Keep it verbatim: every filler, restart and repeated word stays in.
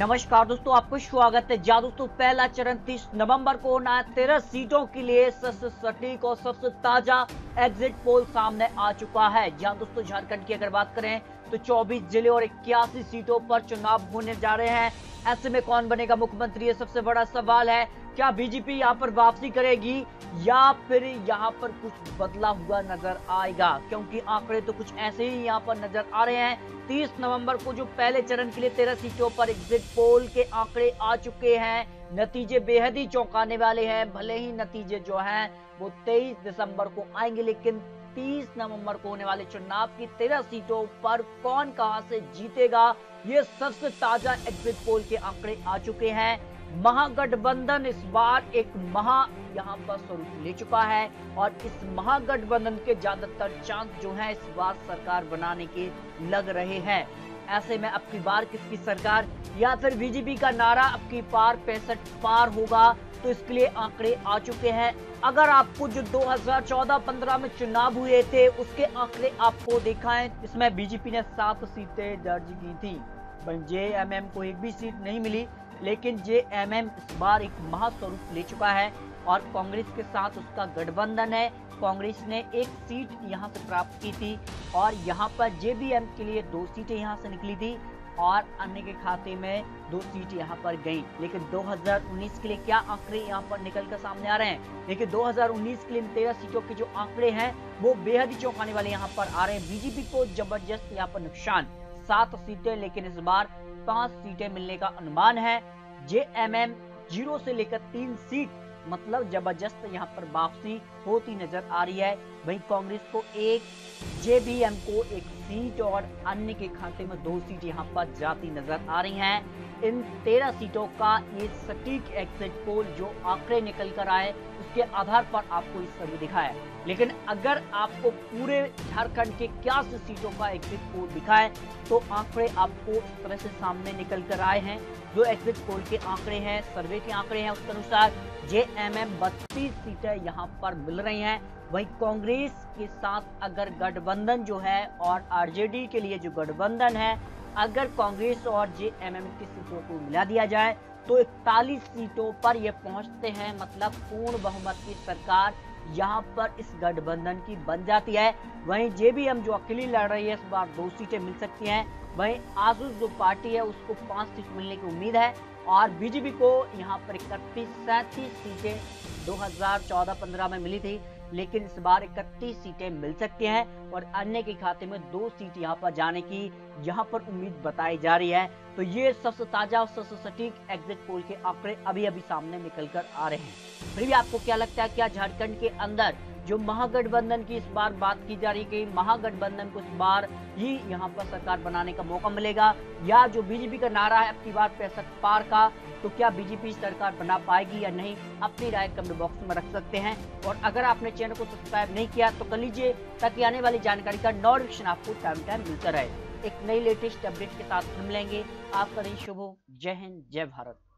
नमस्कार दोस्तों, आपको स्वागत है। जा दोस्तों, पहला चरण तीस नवंबर को होना है। तेरह सीटों के लिए सबसे सटीक और सबसे ताजा एग्जिट पोल सामने आ चुका है। जहां दोस्तों झारखंड की अगर बात करें तो चौबीस जिले और इक्यासी सीटों पर चुनाव होने जा रहे हैं। ऐसे में कौन बनेगा मुख्यमंत्री, ये सबसे बड़ा सवाल है। क्या बीजेपी यहाँ पर वापसी करेगी या फिर यहाँ पर कुछ बदला हुआ नजर आएगा, क्योंकि आंकड़े तो कुछ ऐसे ही यहाँ पर नजर आ रहे हैं। तीस नवंबर को जो पहले चरण के लिए तेरह सीटों पर एग्जिट पोल के आंकड़े आ चुके हैं, नतीजे बेहद ही चौंकाने वाले हैं। भले ही नतीजे जो हैं वो तेईस दिसंबर को आएंगे, लेकिन तीस नवंबर को होने वाले चुनाव की तेरह सीटों पर कौन कहां से जीतेगा, ये सबसे ताजा एग्जिट पोल के आंकड़े आ चुके हैं। महागठबंधन इस बार एक महा यहाँ पर स्वरूप ले चुका है और इस महागठबंधन के ज्यादातर चांस जो हैं इस बार सरकार बनाने के लग रहे हैं। ऐसे में अब की बार किसकी सरकार या फिर बीजेपी का नारा अब की पार पैंसठ पार होगा, तो इसके लिए आंकड़े आ चुके हैं। अगर आपको जो दो हज़ार चौदह पंद्रह में चुनाव हुए थे उसके आंकड़े आपको दिखाएं, इसमें बीजेपी ने सात सीटें दर्ज की थी। जेएमएम को एक भी सीट नहीं मिली, लेकिन जेएमएम इस बार एक महास्वरूप ले चुका है और कांग्रेस के साथ उसका गठबंधन है। कांग्रेस ने एक सीट यहां से प्राप्त की थी और यहां पर जेबीएम के लिए दो सीटें यहां से निकली थी और अन्य के खाते में दो सीट यहां पर गई। लेकिन दो हज़ार उन्नीस के लिए क्या आंकड़े यहां पर निकल कर सामने आ रहे हैं। लेकिन दो हज़ार उन्नीस के लिए तेरह सीटों के जो आंकड़े हैं वो बेहद ही चौंकाने वाले यहां पर आ रहे हैं। बीजेपी को जबरदस्त यहाँ पर नुकसान, सात सीटें, लेकिन इस बार पांच सीटें मिलने का अनुमान है। जेएमएम जीरो से लेकर तीन सीट, मतलब जबरदस्त यहाँ पर वापसी होती नजर आ रही है। वहीं कांग्रेस को एक, जेबीएम को एक सीट और अन्य के खाते में दो सीट यहाँ पर जाती नजर आ रही हैं। इन तेरह सीटों का ये सटीक एग्जिट पोल जो आंकड़े निकल कर आए उसके आधार पर आपको इस सर्वे दिखाया। लेकिन अगर आपको पूरे झारखंड के इक्यासी सीटों का एग्जिट पोल दिखाए तो आंकड़े आपको इस तरह से सामने निकल कर आए हैं। जो एग्जिट पोल के आंकड़े हैं, सर्वे के आंकड़े हैं, उसके अनुसार जेएमएम बत्तीस सीटें यहाँ पर मिल रही हैं। वहीं कांग्रेस के साथ अगर गठबंधन जो है और आरजेडी के लिए जो गठबंधन है, अगर कांग्रेस और जेएमएम की सीटों को मिला दिया जाए तो इकतालीस सीटों पर ये पहुंचते हैं। मतलब पूर्ण बहुमत की सरकार यहाँ पर इस गठबंधन की बन जाती है। वहीं जेबीएम जो अकेली लड़ रही है, इस बार दो सीटें मिल सकती हैं। वहीं आजूस जो पार्टी है उसको पांच सीट मिलने की उम्मीद है और बीजेपी को यहाँ पर इकतीस सैंतीस सीटें दो हज़ार चौदह पंद्रह में मिली थी, लेकिन इस बार इकतीस सीटें मिल सकती हैं और अन्य के खाते में दो सीट यहाँ पर जाने की यहाँ पर उम्मीद बताई जा रही है। तो ये सबसे ताजा और सबसे सटीक एग्जिट पोल के आंकड़े अभी अभी सामने निकल कर आ रहे हैं। फिर भी आपको क्या लगता है, क्या झारखंड के अंदर जो महागठबंधन की इस बार बात की जा रही है कि महागठबंधन को इस बार ही यहाँ पर सरकार बनाने का मौका मिलेगा, या जो बीजेपी का नारा है अब की बार पैंसठ पार का, तो क्या बीजेपी सरकार बना पाएगी या नहीं? अपनी राय कमेंट बॉक्स में रख सकते हैं। और अगर आपने चैनल को सब्सक्राइब नहीं किया तो कर लीजिए, ताकि आने वाली जानकारी का नोटिफिकेशन आपको टाइम टाइम मिलता रहे। एक नई लेटेस्ट अपडेट के साथ हम मिलेंगे। आपका दिन शुभ हो। जय हिंद, जय भारत।